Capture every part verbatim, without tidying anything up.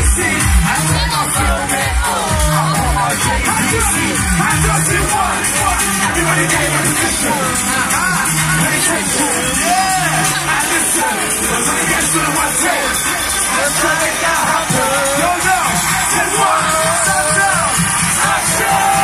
And when I feel it, I'm on my J B C. I just did one. Everybody gave a position. Penetration. Yeah. And listen. Let's try to get to the one take. Let's try to make that happen. Yo, yo. Take one. Sundown. Action.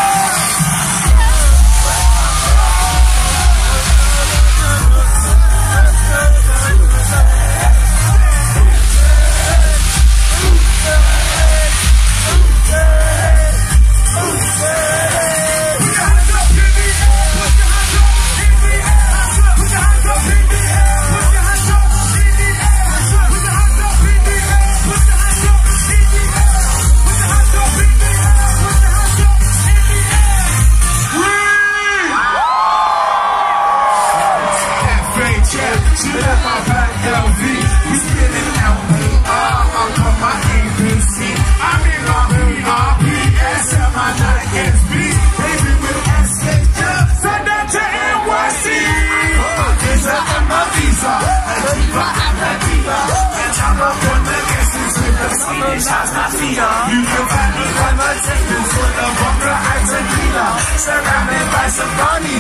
You can find me on my tables with a bunker and tequila, surrounded by some bunny